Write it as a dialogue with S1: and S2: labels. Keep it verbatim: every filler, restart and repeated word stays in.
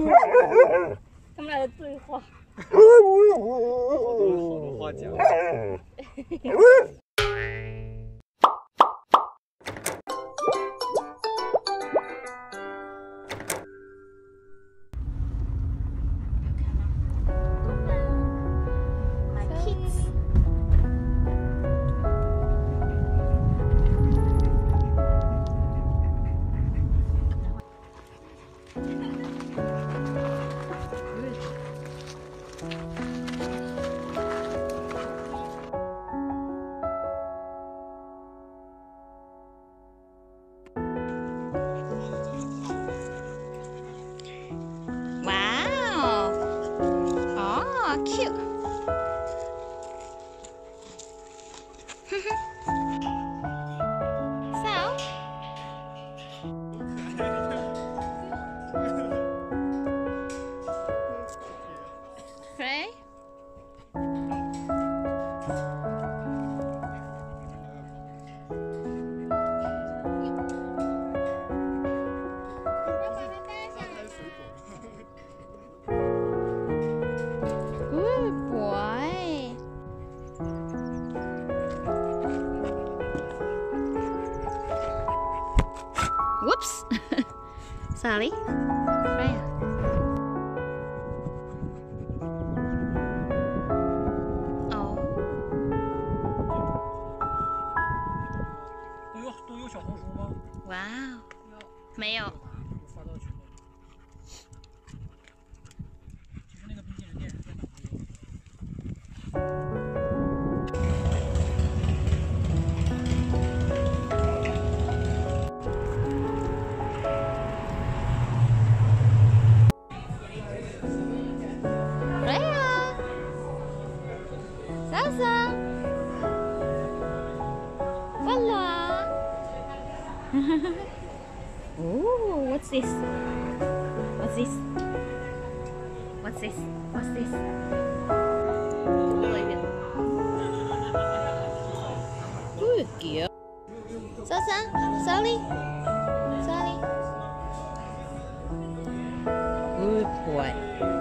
S1: 他们俩的对话。
S2: 好多话讲。
S1: Cute. So, Frey? Good boy. Whoops. Sally. Freya. Oh.
S2: 都有都有小红书吗？
S1: 哇哦，没有。
S2: 发到群里。其实那个冰淇淋店在哪里？
S1: Sasa. Voila. Oh, what's this? What's this? What's this? What's this? Good girl. Sasa, Sally, Sally. Good boy.